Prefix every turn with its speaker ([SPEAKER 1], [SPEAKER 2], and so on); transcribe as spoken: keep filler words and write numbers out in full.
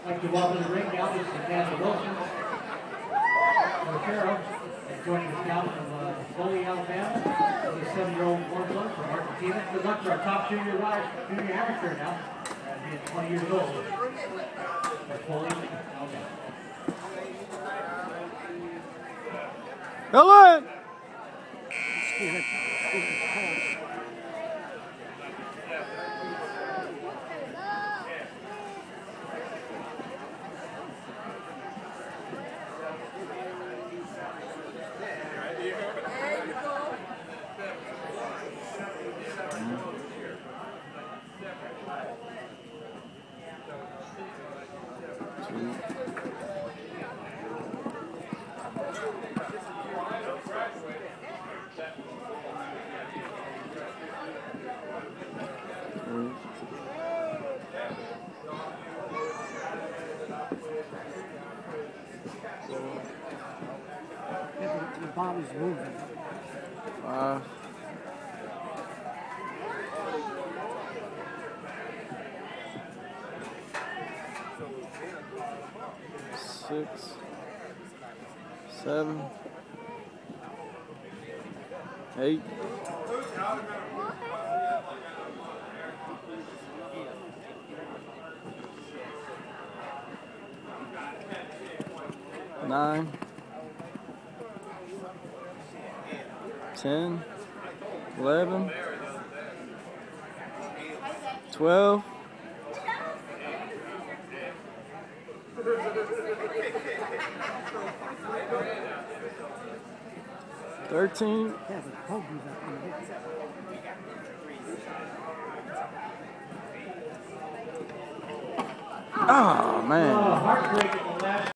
[SPEAKER 1] like to welcome to the ring now, this is Kathy Wilson, Nochero, joining us now from uh, Foley, Alabama. He's a seven-year-old warm blood from Argentina. Good luck to our top junior rise, junior amateur now, uh, being twenty years old. From Foley, Alabama.
[SPEAKER 2] Helen!
[SPEAKER 3] The body's moving.
[SPEAKER 2] Five. Six. Seven. Eight. Nine. Ten. Eleven. Twelve. Thirteen. Oh man.
[SPEAKER 1] Oh, heartbreaking.